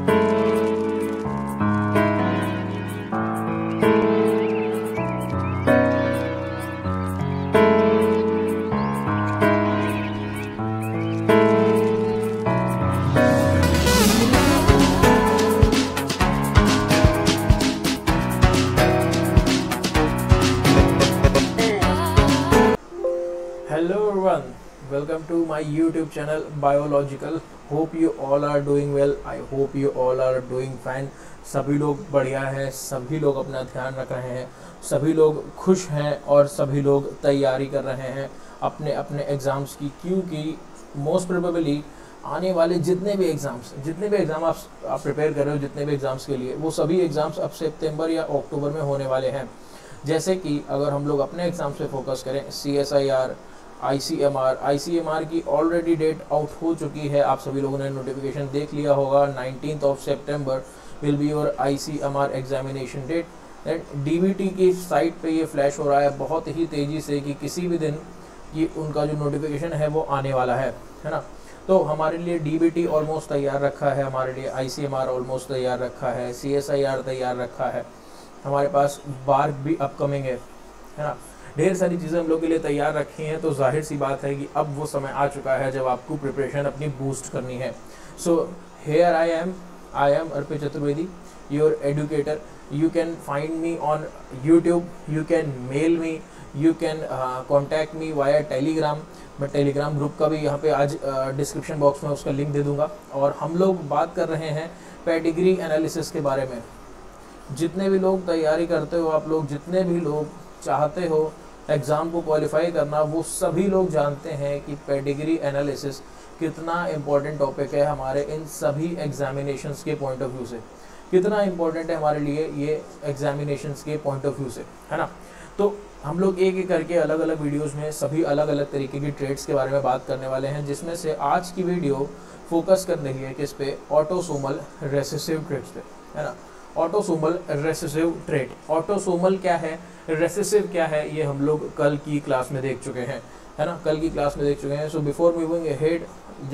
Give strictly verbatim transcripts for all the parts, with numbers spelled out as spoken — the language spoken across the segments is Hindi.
Hello everyone, welcome to my YouTube channel Biological. Hope you all are doing well. I hope you all are doing fine. सभी लोग बढ़िया हैं, सभी लोग अपना ध्यान रख रहे हैं, सभी लोग खुश हैं और सभी लोग तैयारी कर रहे हैं अपने अपने एग्ज़ाम्स की, क्योंकि मोस्ट प्रोबेबली आने वाले जितने भी एग्ज़ाम्स जितने भी एग्ज़ाम आप आप प्रिपेयर कर रहे हो, जितने भी एग्ज़ाम्स के लिए, वो सभी एग्ज़ाम्स अब सितंबर या अक्टूबर में होने वाले हैं। जैसे कि अगर हम लोग अपने एग्ज़ाम्स पे फोकस करें, C S I R, I C M R I C M R की ऑलरेडी डेट आउट हो चुकी है, आप सभी लोगों ने नोटिफिकेशन देख लिया होगा। Nineteenth of September will be your I C M R examination date. And D B T की साइट पे ये फ्लैश हो रहा है बहुत ही तेज़ी से कि किसी भी दिन ये उनका जो नोटिफिकेशन है वो आने वाला है, है ना। तो हमारे लिए डी बी टी ऑलमोस्ट तैयार रखा है, हमारे लिए I C M R almost तैयार रखा है, सी एस आई आर तैयार रखा है, हमारे पास बार्क भी अपकमिंग है, है ना। ढेर सारी चीज़ें हम लोग के लिए तैयार रखी हैं। तो जाहिर सी बात है कि अब वो समय आ चुका है जब आपको प्रिपरेशन अपनी बूस्ट करनी है। So here I am I am Arpit Chaturvedi, your educator. You can find me on YouTube, you can mail me, you can contact me via Telegram. मैं टेलीग्राम ग्रुप का भी यहाँ पे आज डिस्क्रिप्शन uh, बॉक्स में उसका लिंक दे दूँगा। और हम लोग बात कर रहे हैं पेडिग्री एनालिसिस के बारे में। जितने भी लोग तैयारी करते हो, आप लोग जितने भी लोग चाहते हो एग्ज़ाम को क्वालिफाई करना, वो सभी लोग जानते हैं कि पेडिग्री एनालिसिस कितना इम्पोर्टेंट टॉपिक है हमारे इन सभी एग्जामिनेशंस के पॉइंट ऑफ व्यू से, कितना इम्पोर्टेंट है हमारे लिए ये एग्जामिनेशंस के पॉइंट ऑफ व्यू से, है ना। तो हम लोग एक एक करके अलग अलग वीडियोस में सभी अलग अलग तरीके की ट्रेड्स के बारे में बात करने वाले हैं, जिसमें से आज की वीडियो फोकस कर रही है किस पे, ऑटोसोमल रेसेसिव ट्रेड्स पे, है ना। ऑटोसोमल रेसेसिव ट्रेड, ऑटोसोमल क्या है, रेसेसिव क्या है, ये हम लोग कल की क्लास में देख चुके हैं, है ना, कल की क्लास में देख चुके हैं। So before moving ahead,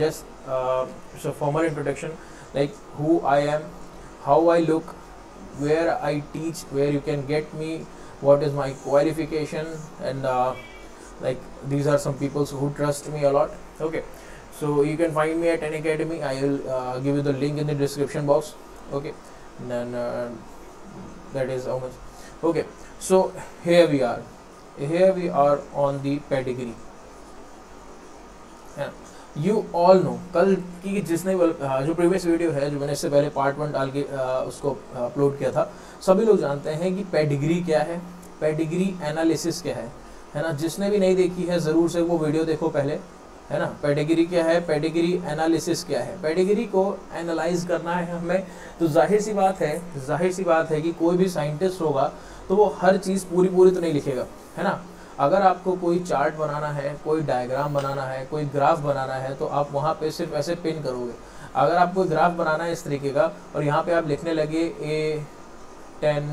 just so formal introduction, like who I am, how I look, where I teach, where you can get me, what is my qualification, and like these are some peoples who trust me a lot. Okay, so you can find me at an academy. I will uh, give you the link in the description box. Okay, and then uh, that is how much. Okay, so here we are here we are on the pedigree. yeah. You all know, कल की जिसने जो प्रीवियस वीडियो है, जो मैंने इससे पहले पार्ट वन डाल के उसको अपलोड किया था, सभी लोग जानते हैं कि पेडिग्री क्या है, पेडिग्री एनालिसिस क्या है, है ना। जिसने भी नहीं देखी है ज़रूर से वो वीडियो देखो पहले, है ना। पेडिग्री क्या है, पेडिग्री एनालिसिस क्या है, पेडिग्री को एनालाइज करना है हमें। तो जाहिर सी बात है जाहिर सी बात है कि कोई भी साइंटिस्ट होगा तो वो हर चीज़ पूरी पूरी तो नहीं लिखेगा, है ना। अगर आपको कोई चार्ट बनाना है, कोई डायग्राम बनाना है, कोई ग्राफ बनाना है, तो आप वहाँ पे सिर्फ ऐसे पिन करोगे। अगर आपको ग्राफ बनाना है इस तरीके का और यहाँ पे आप लिखने लगे ए टेन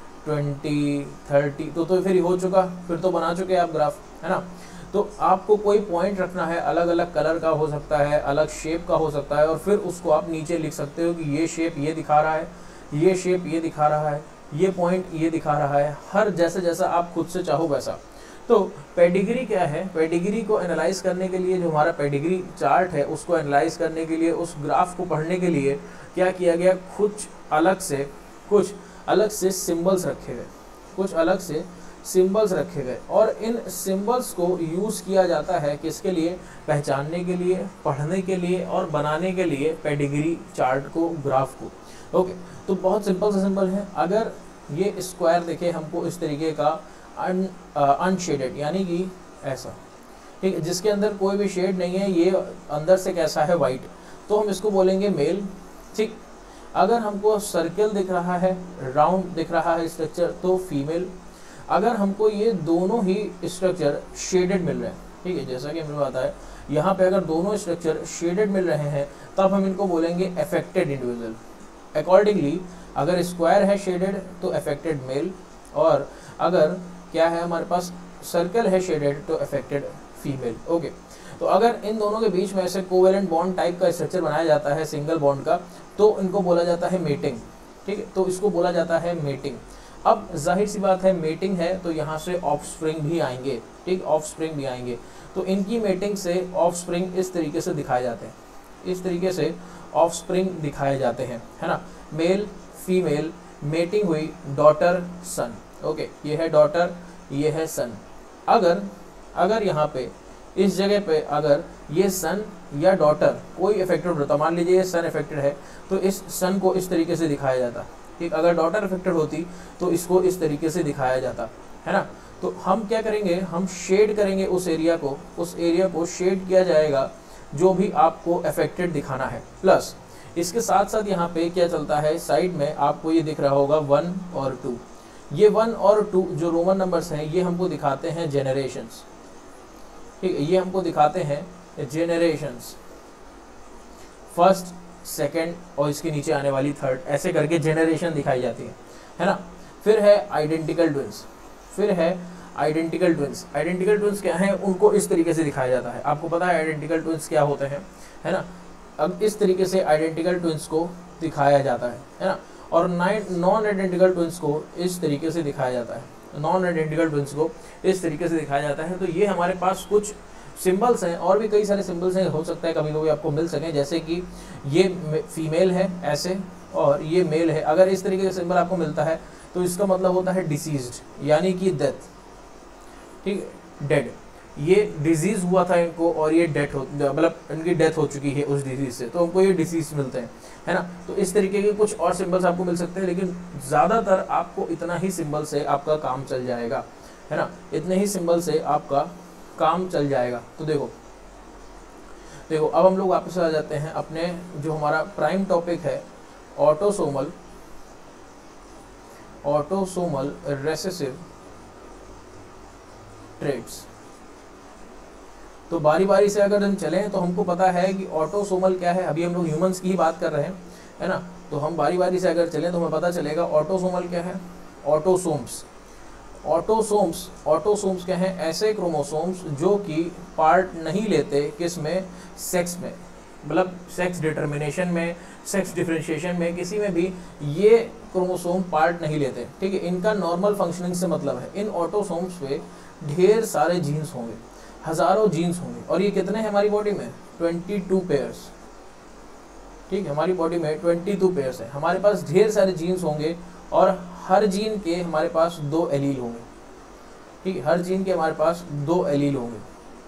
ट्वेंटी थर्टी, तो तो फिर हो चुका, फिर तो बना चुके आप ग्राफ, है ना। तो आपको कोई पॉइंट रखना है, अलग अलग कलर का हो सकता है, अलग शेप का हो सकता है, और फिर उसको आप नीचे लिख सकते हो कि ये शेप ये दिखा रहा है, ये शेप ये दिखा रहा है, ये पॉइंट ये दिखा रहा है, हर जैसे जैसा आप खुद से चाहो वैसा। तो पेडिग्री क्या है, पेडिग्री को एनालाइज करने के लिए, जो हमारा पेडिग्री चार्ट है उसको एनालाइज करने के लिए, उस ग्राफ को पढ़ने के लिए क्या किया गया, कुछ अलग से कुछ अलग से सिम्बल्स रखे गए, कुछ अलग से सिंबल्स रखे गए, और इन सिंबल्स को यूज़ किया जाता है किसके लिए, पहचानने के लिए, पढ़ने के लिए और बनाने के लिए पेडिग्री चार्ट को, ग्राफ को। ओके, तो बहुत सिंपल सा सिंबल है। अगर ये स्क्वायर देखे हमको इस तरीके का अन अनशेडेड, यानी कि ऐसा, ठीक है, जिसके अंदर कोई भी शेड नहीं है, ये अंदर से कैसा है, वाइट, तो हम इसको बोलेंगे मेल, ठीक। अगर हमको सर्कल दिख रहा है, राउंड दिख रहा है स्ट्रक्चर, तो फीमेल। अगर हमको ये दोनों ही स्ट्रक्चर शेडेड मिल रहे हैं, ठीक है, जैसा कि हमने बताया यहाँ पे अगर दोनों स्ट्रक्चर शेडेड मिल रहे हैं तब हम इनको बोलेंगे अफेक्टेड इंडिविजुअल। अकॉर्डिंगली अगर स्क्वायर है शेडेड तो अफेक्टेड मेल, और अगर क्या है हमारे पास सर्कल है शेडेड तो अफेक्टेड फीमेल। ओके, तो अगर इन दोनों के बीच में ऐसे कोवेलेंट बॉन्ड टाइप का स्ट्रक्चर बनाया जाता है सिंगल बॉन्ड का, तो इनको बोला जाता है मेटिंग। ठीक है, तो इसको बोला जाता है मेटिंग। अब जाहिर सी बात है मेटिंग है तो यहाँ से ऑफस्प्रिंग भी आएंगे। ठीक, ऑफस्प्रिंग भी आएंगे। तो इनकी मेटिंग से ऑफस्प्रिंग इस तरीके से दिखाए जाते हैं, इस तरीके से ऑफस्प्रिंग दिखाए जाते हैं, है ना। मेल फीमेल मेटिंग हुई, डॉटर सन। ओके, ये है डॉटर, ये है सन। अगर अगर यहाँ पे इस जगह पे अगर ये सन या डॉटर कोई अफेक्टेड होता, मान लीजिए ये सन अफेक्टेड है तो इस सन को इस तरीके से दिखाया जाता। ठीक, अगर डॉटर अफेक्टेड होती तो इसको इस तरीके से दिखाया जाता, है ना। तो हम क्या करेंगे, हम शेड करेंगे उस एरिया को, उस एरिया को शेड किया जाएगा जो भी आपको अफेक्टेड दिखाना है। प्लस इसके साथ साथ यहाँ पे क्या चलता है, साइड में आपको ये दिख रहा होगा वन और टू। ये वन और टू जो रोमन नंबर्स हैं ये हमको दिखाते हैं जेनरेशंस। ठीक है, ये हमको दिखाते हैं जेनरेशंस, फर्स्ट सेकंड और इसके नीचे आने वाली थर्ड, ऐसे करके जेनरेशन दिखाई जाती है, है ना। फिर है आइडेंटिकल ट्विंस, फिर है आइडेंटिकल ट्विंस। आइडेंटिकल ट्विंस क्या है, उनको इस तरीके से दिखाया जाता है। आपको पता है आइडेंटिकल ट्विंस क्या होते हैं, है ना। अब इस तरीके से आइडेंटिकल ट्विंस को दिखाया जाता है, है ना। और नॉन आइडेंटिकल ट्विंस को इस तरीके से दिखाया जाता है, नॉन आइडेंटिकल ट्विंस को इस तरीके से दिखाया जाता है। तो ये हमारे पास कुछ सिंबल्स हैं, और भी कई सारे सिंबल्स हैं, हो सकता है कभी कभी आपको मिल सके, जैसे कि ये फीमेल है ऐसे और ये मेल है। अगर इस तरीके का सिंबल आपको मिलता है तो इसका मतलब होता है डिसीज्ड, यानी कि डेथ। ठीक है, डेड, ये डिजीज हुआ था इनको और ये डेथ हो मतलब इनकी डेथ हो चुकी है उस डिजीज से, तो उनको ये डिसीज मिलते हैं, है ना। तो इस तरीके के कुछ और सिंबल्स आपको मिल सकते हैं, लेकिन ज़्यादातर आपको इतना ही सिंबल से आपका काम चल जाएगा, है ना। इतने ही सिंबल से आपका काम चल जाएगा। तो देखो देखो अब हम लोग वापस आ जाते हैं अपने जो हमारा प्राइम टॉपिक है, ऑटोसोमल ऑटोसोमल रेसेसिव ट्रेट्स। तो बारी बारी से अगर हम चलें तो हमको पता है कि ऑटोसोमल क्या है। अभी हम लोग ह्यूमंस की ही बात कर रहे हैं, है ना। तो हम बारी बारी से अगर चलें तो हमें पता चलेगा ऑटोसोमल क्या है। ऑटोसोम्स ऑटोसोम्स ऑटोसोम्स क्या हैं, ऐसे क्रोमोसोम्स जो कि पार्ट नहीं लेते किस में, सेक्स में, मतलब सेक्स डिटर्मिनेशन में, सेक्स डिफरेंशिएशन में, किसी में भी ये क्रोमोसोम पार्ट नहीं लेते। ठीक है, इनका नॉर्मल फंक्शनिंग से मतलब है इन ऑटोसोम्स पे ढेर सारे जीन्स होंगे, हजारों जीन्स होंगे। और ये कितने हैं हमारी बॉडी में, बाईस पेयर्स। ठीक है, हमारी बॉडी में बाईस पेयर्स है, हमारे पास ढेर सारे जीन्स होंगे और हर जीन के हमारे पास दो एलील होंगे। ठीक है, हर जीन के हमारे पास दो एलील होंगे,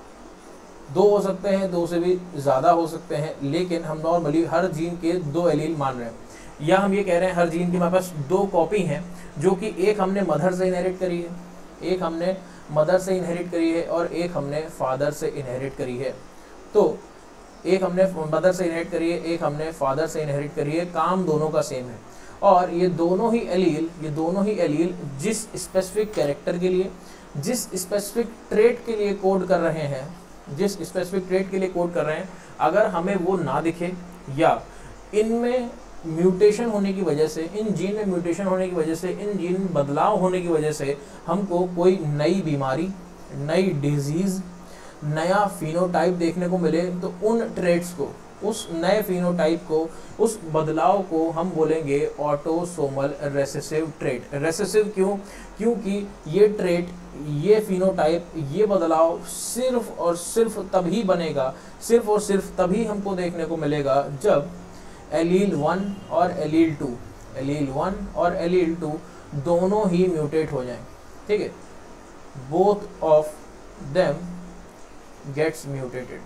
दो हो सकते हैं, दो से भी ज़्यादा हो सकते हैं, लेकिन हम नॉर्मली हर जीन के दो एलील मान रहे हैं। या हम ये कह रहे हैं हर जीन के हमारे पास दो कॉपी हैं, जो कि एक हमने मदर से इनहेरिट करी है, एक हमने मदर से इनहेरिट करी है और एक हमने फादर से इनहेरिट करी है। तो एक हमने मदर से इनहेरिट करी है, एक हमने फादर से इनहेरिट करी है, काम दोनों का सेम है। और ये दोनों ही एलील ये दोनों ही एलील जिस स्पेसिफिक कैरेक्टर के लिए, जिस स्पेसिफिक ट्रेट के लिए कोड कर रहे हैं, जिस स्पेसिफिक ट्रेट के लिए कोड कर रहे हैं, अगर हमें वो ना दिखे या इनमें म्यूटेशन होने की वजह से, इन जीन में म्यूटेशन होने की वजह से, इन जीन बदलाव होने की वजह से हमको कोई नई बीमारी, नई डिजीज, नया फिनोटाइप देखने को मिले, तो उन ट्रेट्स को, उस नए फिनोटाइप को, उस बदलाव को हम बोलेंगे ऑटोसोमल रेसेसिव ट्रेट। रेसेसिव क्यों? क्योंकि ये ट्रेट, ये फिनोटाइप, ये बदलाव सिर्फ और सिर्फ तभी बनेगा, सिर्फ और सिर्फ तभी हमको देखने को मिलेगा जब एलील वन और एलील टू, एलील वन और एलील टू दोनों ही म्यूटेट हो जाएं। ठीक है, both of them gets mutated.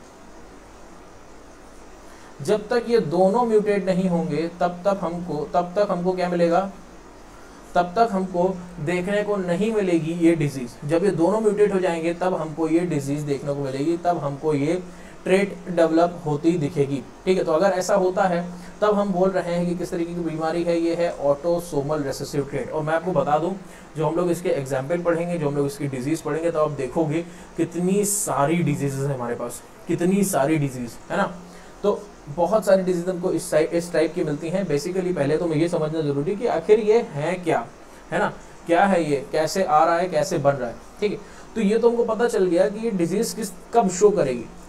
जब तक ये दोनों म्यूटेट नहीं होंगे तब तक हमको तब तक हमको क्या मिलेगा, तब तक हमको देखने को नहीं मिलेगी ये डिजीज। जब ये दोनों म्यूटेट हो जाएंगे तब हमको ये डिजीज देखने को मिलेगी, तब हमको ये ट्रेट डेवलप होती दिखेगी। ठीक है, तो अगर ऐसा होता है तब हम बोल रहे हैं कि किस तरीके की बीमारी है, ये है ऑटोसोमल रेसेसिव ट्रेट। और मैं आपको बता दूं, जो हम लोग इसके एग्जाम्पल पढ़ेंगे, जो हम लोग इसकी डिजीज पढ़ेंगे, तो आप देखोगे कितनी सारी डिजीजेस है हमारे पास, कितनी सारी डिजीज है ना। तो बहुत सारी डिजीज हमको इस इस टाइप की मिलती हैं। बेसिकली पहले तो मैं ये समझना जरूरी कि आखिर ये है क्या, है ना, क्या है ये, कैसे आ रहा है, कैसे बन रहा है। ठीक है, तो ये तो हमको पता चल गया कि ये डिजीज किस कब शो करेगी।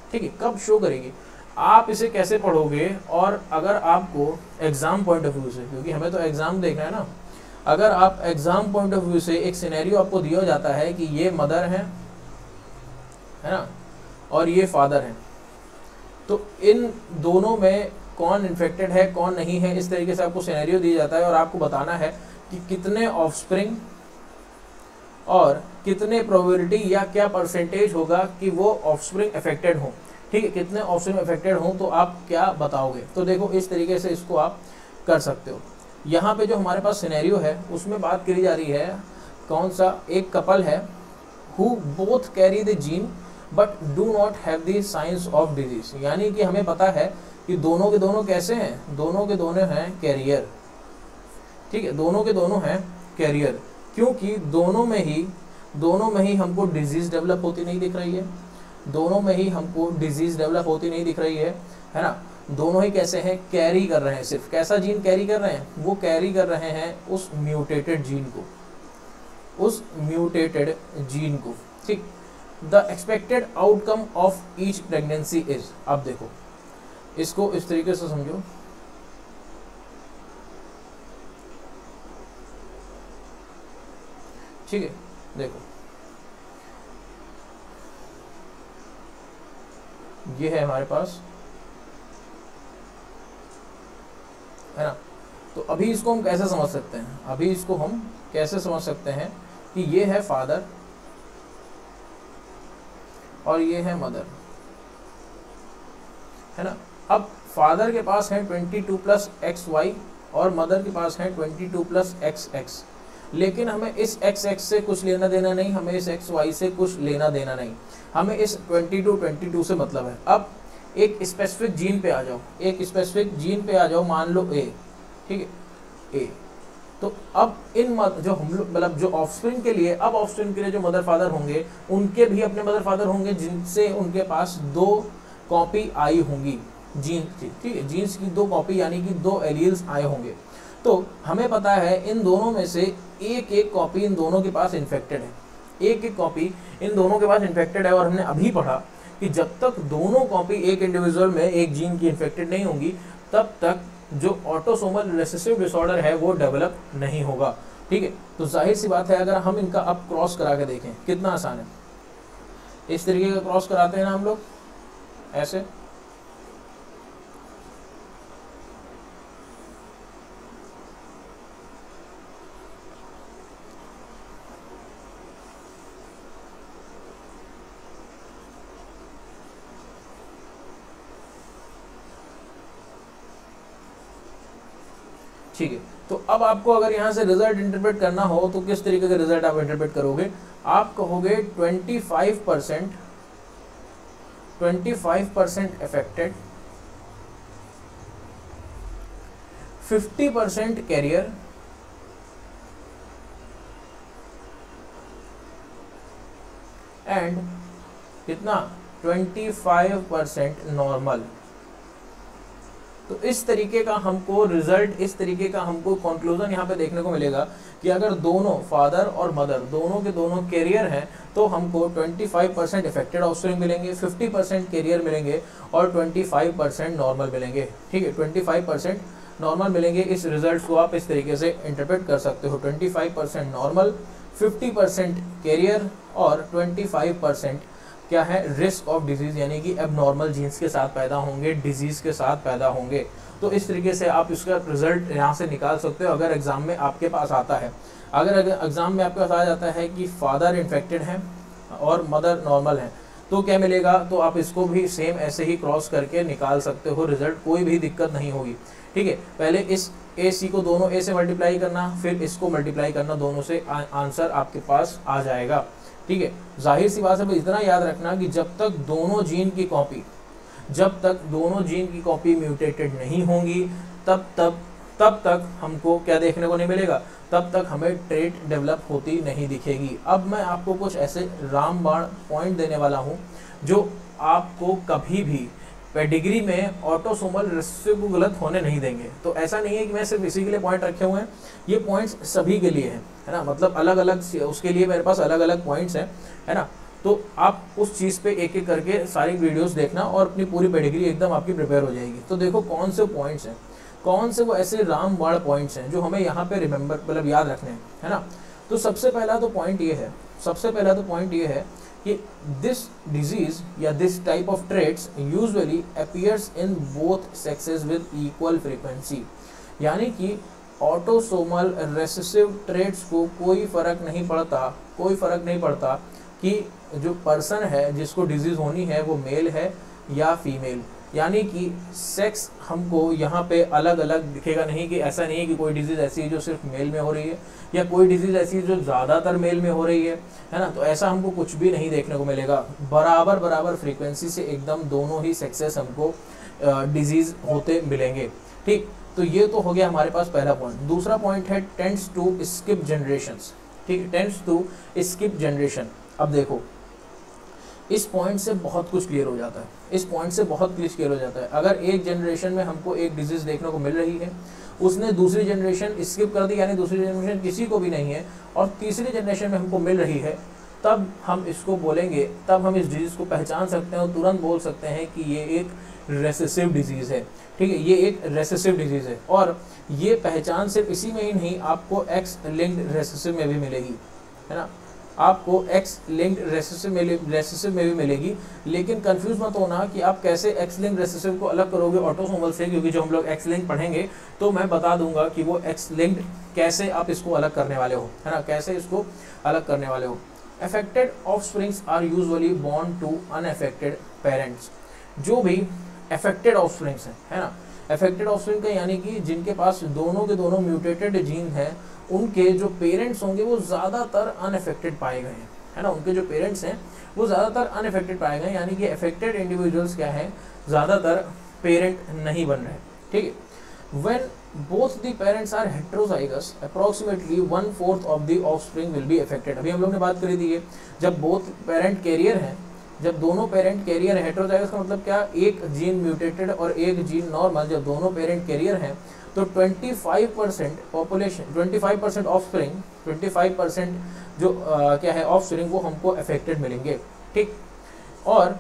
ठीक है, कब शो करेगी, आप इसे कैसे पढ़ोगे, और अगर आपको एग्जाम पॉइंट ऑफ व्यू से, क्योंकि हमें तो एग्जाम देखना है ना, अगर आप एग्जाम पॉइंट ऑफ व्यू से एक सिनेरियो आपको दिया जाता है कि ये मदर है है ना, और ये फादर है, तो इन दोनों में कौन इन्फेक्टेड है कौन नहीं है, इस तरीके से आपको सिनेरियो दिया जाता है और आपको बताना है कि कितने ऑफस्प्रिंग और कितने प्रोबेबिलिटी या क्या परसेंटेज होगा कि वो ऑफस्प्रिंग अफेक्टेड हो। ठीक है, कितने ऑफस्प्रिंग अफेक्टेड हो तो आप क्या बताओगे। तो देखो इस तरीके से इसको आप कर सकते हो। यहाँ पे जो हमारे पास सिनेरियो है उसमें बात करी जा रही है कौन सा, एक कपल है who both carry the gene but do not have the signs of disease, यानी कि हमें पता है कि दोनों के दोनों कैसे हैं, दोनों के दोनों हैं कैरियर। ठीक है, दोनों के दोनों हैं कैरियर, क्योंकि दोनों में ही दोनों में ही हमको डिजीज डेवलप होती नहीं दिख रही है, दोनों में ही हमको डिजीज डेवलप होती नहीं दिख रही है, है ना। दोनों ही कैसे हैं, कैरी कर रहे हैं, सिर्फ कैसा जीन कैरी कर रहे हैं, वो कैरी कर रहे हैं उस म्यूटेटेड जीन को, उस म्यूटेटेड जीन को। ठीक, the expected outcome of each pregnancy is, अब देखो इसको इस तरीके से समझो, ठीक है। देखो ये है हमारे पास, है ना। तो अभी इसको हम कैसे समझ सकते हैं, अभी इसको हम कैसे समझ सकते हैं कि ये है फादर और ये है मदर, है ना। अब फादर के पास है twenty two plus X Y और मदर के पास है twenty two plus X X, लेकिन हमें इस एक्स एक्स से कुछ लेना देना नहीं, हमें इस एक्स वाई से कुछ लेना देना नहीं, हमें इस ट्वेंटी टू ट्वेंटी टू से मतलब है। अब एक स्पेसिफिक जीन पे आ जाओ, एक स्पेसिफिक जीन पे आ जाओ, मान लो ए, ठीक है ए। तो अब इन जो हम लोग मतलब जो ऑफस्प्रिंग के लिए, अब ऑफस्प्रिंग के लिए जो मदर फादर होंगे उनके भी अपने मदर फादर होंगे जिनसे उनके पास दो कॉपी आई होंगी जीन की, ठीक है, जीन्स की दो कॉपी यानी कि दो एलील्स आए होंगे। तो हमें पता है इन दोनों में से एक एक कॉपी इन दोनों के पास इन्फेक्टेड है, एक एक कॉपी इन दोनों के पास इन्फेक्टेड है, और हमने अभी पढ़ा कि जब तक दोनों कॉपी एक इंडिविजुअल में एक जीन की इन्फेक्टेड नहीं होंगी तब तक जो ऑटोसोमल रिसेसिव डिसऑर्डर है वो डेवलप नहीं होगा। ठीक है, तो जाहिर सी बात है अगर हम इनका अब क्रॉस करा के देखें कितना आसान है, इस तरीके का क्रॉस कराते हैं ना हम लोग ऐसे, ठीक है। तो अब आपको अगर यहाँ से रिजल्ट इंटरप्रेट करना हो तो किस तरीके का रिजल्ट आप इंटरप्रेट करोगे, आप कहोगे twenty five percent twenty five percent affected, fifty percent carrier and कितना ट्वेंटी फाइव परसेंट नॉर्मल। तो इस तरीके का हमको रिजल्ट, इस तरीके का हमको कंक्लूजन यहाँ पे देखने को मिलेगा कि अगर दोनों फादर और मदर दोनों के दोनों कैरियर हैं तो हमको twenty five percent affected offspring मिलेंगे, फिफ्टी परसेंट कैरियर मिलेंगे और ट्वेंटी फाइव परसेंट नॉर्मल मिलेंगे। ठीक है, ट्वेंटी फाइव परसेंट नॉर्मल मिलेंगे। इस रिजल्ट को आप इस तरीके से इंटरप्रेट कर सकते हो, twenty five percent normal, fifty percent carrier और ट्वेंटी फाइव परसेंट क्या है, रिस्क ऑफ डिजीज, यानी कि एबनॉर्मल जीन्स के साथ पैदा होंगे, डिजीज के साथ पैदा होंगे। तो इस तरीके से आप इसका रिजल्ट यहाँ से निकाल सकते हो अगर एग्जाम में आपके पास आता है। अगर एग्जाम में आपके पास आ जाता है कि फादर इन्फेक्टेड है और मदर नॉर्मल है तो क्या मिलेगा, तो आप इसको भी सेम ऐसे ही क्रॉस करके निकाल सकते हो रिजल्ट, कोई भी दिक्कत नहीं होगी। ठीक है, पहले इस ए सी को दोनों ए से मल्टीप्लाई करना, फिर इसको मल्टीप्लाई करना, दोनों से आंसर आपके पास आ जाएगा। ठीक है, जाहिर सी बात है, इतना याद रखना कि जब तक दोनों जीन की कॉपी जब तक दोनों जीन की कॉपी म्यूटेटेड नहीं होंगी तब तब तब तक हमको क्या देखने को नहीं मिलेगा, तब तक हमें ट्रेट डेवलप होती नहीं दिखेगी। अब मैं आपको कुछ ऐसे रामबाण पॉइंट देने वाला हूँ जो आपको कभी भी पेडिग्री में ऑटोसोमल रिसेसिव को गलत होने नहीं देंगे। तो ऐसा नहीं है कि मैं सिर्फ इसी के लिए पॉइंट रखे हुए हैं, ये पॉइंट्स सभी के लिए हैं, है ना, मतलब अलग अलग उसके लिए मेरे पास अलग अलग पॉइंट्स हैं, है ना। तो आप उस चीज़ पे एक एक करके सारी वीडियोस देखना और अपनी पूरी पेडिग्री एकदम आपकी प्रिपेयर हो जाएगी। तो देखो कौन से पॉइंट्स हैं, कौन से वो ऐसे रामबाण पॉइंट्स हैं जो हमें यहाँ पे रिमेंबर मतलब याद रखने हैं, है ना। तो सबसे पहला तो पॉइंट ये है सबसे पहला तो पॉइंट ये है कि दिस डिजीज या this type of traits usually appears in both sexes with equal frequency, यानी कि ऑटोसोमल रेसेसिव ट्रेट्स को कोई फर्क नहीं पड़ता कोई फर्क नहीं पड़ता कि जो पर्सन है जिसको डिजीज होनी है वो मेल है या फीमेल, यानी कि सेक्स हमको यहाँ पे अलग अलग दिखेगा नहीं, कि ऐसा नहीं है कि कोई डिजीज़ ऐसी है जो सिर्फ मेल में हो रही है या कोई डिजीज़ ऐसी है जो ज़्यादातर मेल में हो रही है, है ना। तो ऐसा हमको कुछ भी नहीं देखने को मिलेगा, बराबर बराबर फ्रीक्वेंसी से एकदम दोनों ही सेक्सेस हमको डिजीज़ होते मिलेंगे, ठीक। तो ये तो हो गया हमारे पास पहला पॉइंट। दूसरा पॉइंट है टेंड्स टू स्किप जनरेशंस, ठीक, टेंड्स टू स्किप जनरेशन। अब देखो इस पॉइंट से बहुत कुछ क्लियर हो जाता है, इस पॉइंट से बहुत कुछ क्लियर हो जाता है। अगर एक जनरेशन में हमको एक डिजीज देखने को मिल रही है, उसने दूसरी जनरेशन स्किप कर दी, यानी दूसरी जनरेशन किसी को भी नहीं है, और तीसरी जनरेशन में हमको मिल रही है, तब हम इसको बोलेंगे, तब हम इस डिजीज़ को पहचान सकते हैं और तुरंत बोल सकते हैं कि ये एक रेसेसिव डिजीज़ है, ठीक है, ये एक रेसेसिव डिजीज़ है। और ये पहचान सिर्फ इसी में ही नहीं, आपको एक्स लिंक्ड रेसेसिव में भी मिलेगी, है ना, आपको एक्स लिंक्ड रेसेसिव में रेसेसिव में भी मिलेगी। लेकिन कंफ्यूज मत होना कि आप कैसे एक्स लिंक्ड रेसेसिव को अलग करोगे ऑटोसोमल से, क्योंकि जो हम लोग एक्स लिंक पढ़ेंगे तो मैं बता दूंगा कि वो एक्स लिंक्ड कैसे आप इसको अलग करने वाले हो, है ना, कैसे इसको अलग करने वाले हो। Affected offsprings are usually born to unaffected parents. जो भी अफेक्टेड ऑफस्प्रिंग्स हैं, है ना, अफेक्टेड ऑफस्प्रिंग का यानी कि जिनके पास दोनों के दोनों म्यूटेटेड जीन हैं, उनके जो पेरेंट्स होंगे वो ज़्यादातर अनअफेक्टेड पाए गए हैं, है ना, उनके जो पेरेंट्स हैं वो ज़्यादातर अनअफेक्टेड पाए गए, यानी कि अफेक्टेड इंडिविजुअल्स क्या हैं, ज़्यादातर पेरेंट नहीं बन रहे, ठीक है। When both the parents are heterozygous approximately one fourth of the offspring will be affected. अभी हम लोग ने बात करी थी, जब बोथ पेरेंट कैरियर हैं, जब दोनों पेरेंट कैरियर है, हेटेरोजाइगस का मतलब क्या, एक जीन म्यूटेटेड और एक जीन नॉर्मल, जब दोनों पेरेंट कैरियर हैं तो पच्चीस परसेंट पॉपुलेशन, पच्चीस परसेंट ऑफस्प्रिंग, पच्चीस परसेंट जो आ, क्या है ऑफस्प्रिंग वो हमको अफेक्टेड मिलेंगे, ठीक। और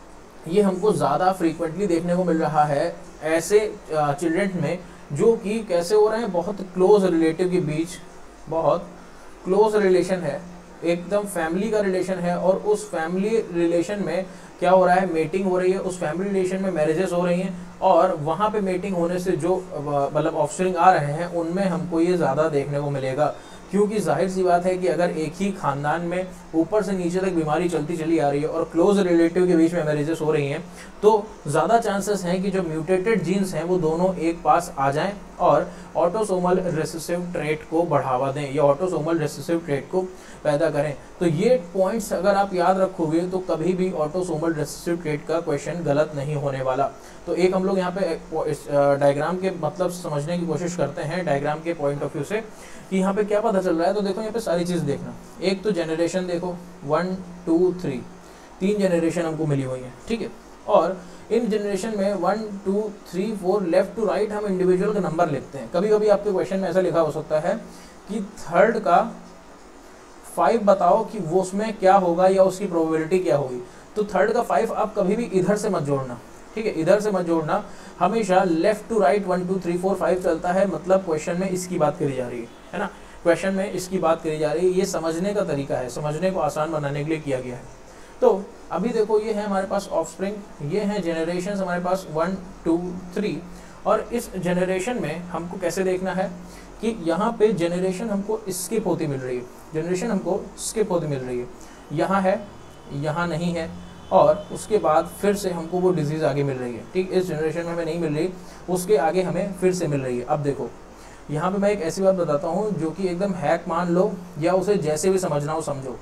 ये हमको ज़्यादा फ्रीक्वेंटली देखने को मिल रहा है ऐसे चिल्ड्रन में जो कि कैसे हो रहे हैं, बहुत क्लोज रिलेटिव के बीच बहुत क्लोज रिलेशन है, एकदम फैमिली का रिलेशन है, और उस फैमिली रिलेशन में क्या हो रहा है, मेटिंग हो रही है, उस फैमिली रिलेशन में मैरिजेस हो रही हैं, और वहाँ पे मेटिंग होने से जो मतलब ऑफस्प्रिंग आ रहे हैं उनमें हमको ये ज़्यादा देखने को मिलेगा। क्योंकि जाहिर सी बात है कि अगर एक ही खानदान में ऊपर से नीचे तक बीमारी चलती चली आ रही है और क्लोज रिलेटिव के बीच में मैरिजेस हो रही हैं, तो ज़्यादा चांसेस हैं कि जो म्यूटेटेड जीन्स हैं वो दोनों एक पास आ जाएं और ऑटोसोमल रेसेसिव ट्रेट को बढ़ावा दें या ऑटोसोमल रेसेसिव ट्रेट को पैदा करें। तो ये पॉइंट्स अगर आप याद रखोगे तो कभी भी ऑटोसोमल रेसेसिव ट्रेट का क्वेश्चन गलत नहीं होने वाला। तो एक हम लोग यहाँ पे इस डायग्राम के मतलब समझने की कोशिश करते हैं, डायग्राम के पॉइंट ऑफ व्यू से, कि यहाँ पे क्या पता चल रहा है। तो देखो यहाँ पे सारी चीज़ देखना, एक तो जनरेशन देखो, वन टू थ्री, तीन जनरेशन हमको मिली हुई है, ठीक है। और इन जनरेशन में one two three four left to right हम इंडिविजुअल का नंबर लिखते हैं। कभी कभी आपके क्वेश्चन में ऐसा लिखा हो सकता है कि थर्ड का फाइव बताओ कि वो उसमें क्या होगा या उसकी प्रोबेबिलिटी क्या होगी। तो थर्ड का फाइव आप कभी भी इधर से मत जोड़ना, ठीक है, इधर से मत जोड़ना, हमेशा left to right one two three four five चलता है, मतलब क्वेश्चन में इसकी बात करी जा रही है, है ना, क्वेश्चन में इसकी बात करी जा रही है। ये समझने का तरीका है, समझने को आसान बनाने के लिए किया गया है। तो अभी देखो ये है हमारे पास ऑफस्प्रिंग, ये है जनरेशन हमारे पास वन टू थ्री, और इस जनरेशन में हमको कैसे देखना है कि यहाँ पे जनरेशन हमको स्किप होती मिल रही है, जनरेशन हमको स्किप होती मिल रही है, यहाँ है, यहाँ नहीं है, और उसके बाद फिर से हमको वो डिजीज़ आगे मिल रही है, ठीक। इस जनरेशन में हमें नहीं मिल रही, उसके आगे हमें फिर से मिल रही है। अब देखो यहाँ पे मैं एक ऐसी बात बताता हूँ जो कि एकदम हैक मान लो या उसे जैसे भी समझना हो समझो।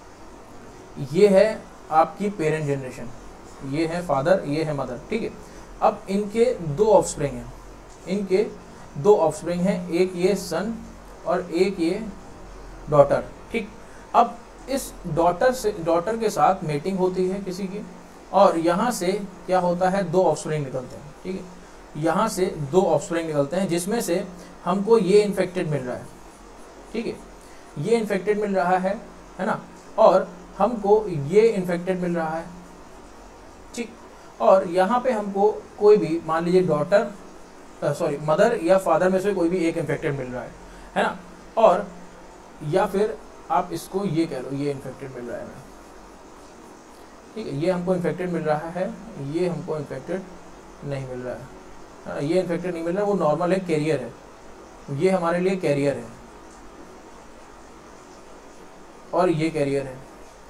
ये है आपकी पेरेंट जनरेशन, ये है फादर, ये है मदर, ठीक है। अब इनके दो ऑफस्प्रिंग हैं, इनके दो ऑफस्प्रिंग हैं, एक ये सन और एक ये डॉटर, ठीक। अब इस डॉटर से डॉटर के साथ मेटिंग होती है किसी की, और यहाँ से क्या होता है, दो ऑफस्प्रिंग निकलते हैं, ठीक है, यहाँ से दो ऑफस्प्रिंग निकलते हैं, जिसमें से हमको ये इन्फेक्टेड मिल रहा है, ठीक है, ये इन्फेक्टेड मिल रहा है, है ना, और हमको ये इन्फेक्टेड मिल रहा है, ठीक। और यहाँ पे हमको कोई भी मान लीजिए डॉटर सॉरी मदर या फादर में से कोई भी एक इन्फेक्टेड मिल रहा है, है ना। और या फिर आप इसको ये कह लो, ये इन्फेक्टेड मिल रहा है, ठीक है, ये हमको इन्फेक्टेड मिल रहा है, ये हमको इन्फेक्टेड नहीं मिल रहा है, ये इन्फेक्टेड नहीं मिल रहा है, वो नॉर्मल है, कैरियर है, ये हमारे लिए कैरियर है और ये कैरियर है।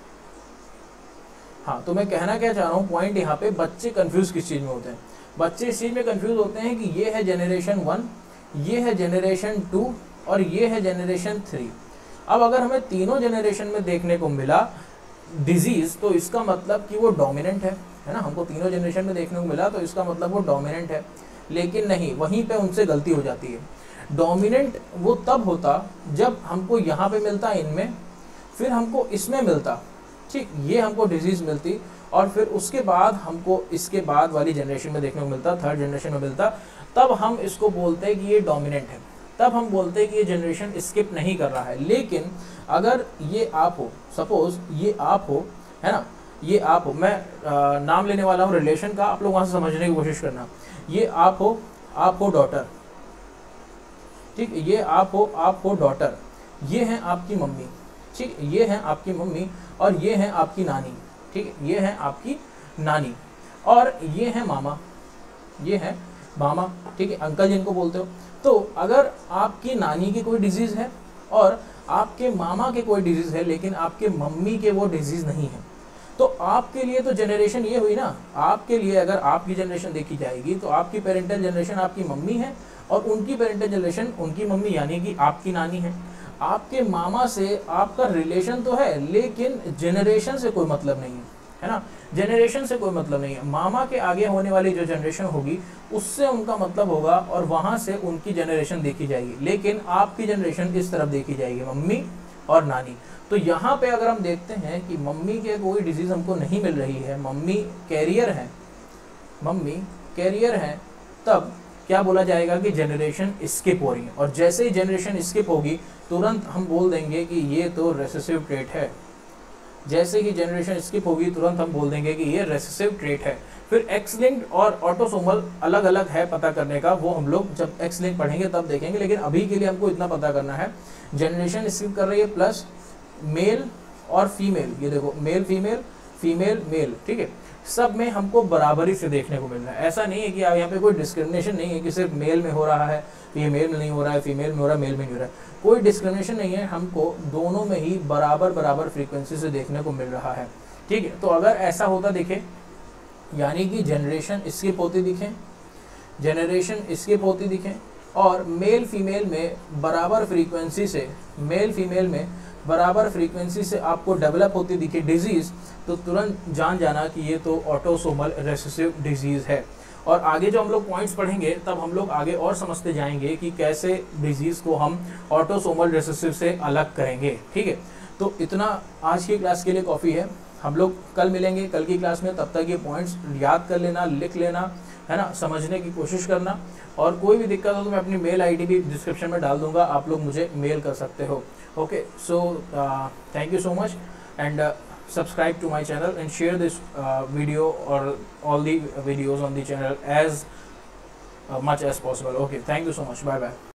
हाँ, तो मैं कहना क्या चाह रहा हूँ, पॉइंट यहाँ पे बच्चे कंफ्यूज किस चीज़ में होते हैं, बच्चे इस चीज़ में कंफ्यूज होते हैं कि ये है जनरेशन वन, ये है जनरेशन टू और ये है जनरेशन थ्री। अब अगर हमें तीनों जनरेशन में देखने को मिला डिजीज़, तो इसका मतलब कि वो डोमिनेंट है, है ना। हमको तीनों जनरेशन में देखने को मिला तो इसका मतलब वो डोमिनेंट है, लेकिन नहीं, वहीं पे उनसे गलती हो जाती है। डोमिनेंट वो तब होता जब हमको यहाँ पे मिलता इनमें, फिर हमको इसमें मिलता, ठीक, ये हमको डिजीज़ मिलती और फिर उसके बाद हमको इसके बाद वाली जनरेशन में देखने को मिलता, थर्ड जनरेशन में मिलता, तब हम इसको बोलते हैं कि ये डोमिनेंट है, तब हम बोलते हैं कि ये जनरेशन स्किप नहीं कर रहा है। लेकिन अगर ये आप हो, सपोज ये आप हो, है ना, ये आप हो, मैं आ, नाम लेने वाला हूँ रिलेशन का, आप लोग वहाँ से समझने की कोशिश करना। ये आप हो, आप हो डॉटर, ठीक, ये आप हो, आप हो डॉटर, ये हैं आपकी मम्मी, ठीक, ये हैं आपकी मम्मी और ये हैं आपकी नानी, ठीक, ये हैं आपकी नानी और ये हैं मामा, ये हैं मामा, ठीक है, अंकल जिनको बोलते हो। तो अगर आपकी नानी की कोई डिजीज़ है और आपके मामा के कोई डिजीज़ है लेकिन आपके मम्मी के वो डिजीज़ नहीं है, तो आपके लिए तो जनरेशन ये हुई ना, आपके लिए अगर आपकी जनरेशन देखी जाएगी तो आपकी पेरेंटल जनरेशन आपकी मम्मी है और उनकी पेरेंटल जनरेशन उनकी मम्मी यानी कि आपकी नानी है। आपके मामा से आपका रिलेशन तो है लेकिन जनरेशन से कोई मतलब नहीं है, है ना, जनरेशन से कोई मतलब नहीं है। मामा के आगे होने वाली जो जनरेशन होगी उससे उनका मतलब होगा और वहाँ से उनकी जनरेशन देखी जाएगी, लेकिन आपकी जनरेशन इस तरफ देखी जाएगी, मम्मी और नानी। तो यहाँ पे अगर हम देखते हैं कि मम्मी के कोई डिजीज़ हमको नहीं मिल रही है, मम्मी कैरियर है, मम्मी कैरियर है, तब क्या बोला जाएगा कि जनरेशन स्किप हो रही है। और जैसे ही जनरेशन स्किप होगी तुरंत हम बोल देंगे कि ये तो रेसेसिव ट्रेट है। जैसे ही जनरेशन स्किप होगी तुरंत हम बोल देंगे कि ये रेसेसिव ट्रेट है। फिर एक्स लिंक्ड और ऑटोसोमल अलग अलग है पता करने का, वो हम लोग जब एक्स लिंक पढ़ेंगे तब देखेंगे, लेकिन अभी के लिए हमको इतना पता करना है, जनरेशन स्किप कर रही है प्लस मेल और फीमेल, ये देखो मेल फीमेल फीमेल मेल, ठीक है, सब में हमको बराबरी से देखने को मिल रहा है। ऐसा नहीं है कि यहाँ पे कोई डिस्क्रिमिनेशन नहीं है कि सिर्फ मेल में हो रहा है, फीमेल में नहीं हो रहा है, फीमेल में हो रहा है, मेल में नहीं हो रहा है, कोई डिस्क्रिमिनेशन नहीं है, हमको दोनों में ही बराबर बराबर फ्रीक्वेंसी से देखने को मिल रहा है, ठीक है। तो अगर ऐसा होता दिखे यानी कि जनरेशन स्किप होती दिखे, जनरेशन स्किप होती दिखे और मेल फीमेल में बराबर फ्रीक्वेंसी से, मेल फीमेल में बराबर फ्रीक्वेंसी से आपको डेवलप होती दिखे डिजीज़, तो तुरंत जान जाना कि ये तो ऑटोसोमल रेसेसिव डिजीज़ है। और आगे जो हम लोग पॉइंट्स पढ़ेंगे तब हम लोग आगे और समझते जाएंगे कि कैसे डिजीज़ को हम ऑटोसोमल रेसेसिव से अलग करेंगे, ठीक है। तो इतना आज की क्लास के लिए काफ़ी है, हम लोग कल मिलेंगे कल की क्लास में, तब तक ये पॉइंट्स याद कर लेना, लिख लेना, है ना, समझने की कोशिश करना। और कोई भी दिक्कत हो तो मैं अपनी मेल आईडी भी डिस्क्रिप्शन में डाल दूंगा, आप लोग मुझे मेल कर सकते हो। Okay, so thank you so much and subscribe to my channel and share this uh, video or all the videos on the channel as uh, much as possible. Okay, thank you so much, bye bye.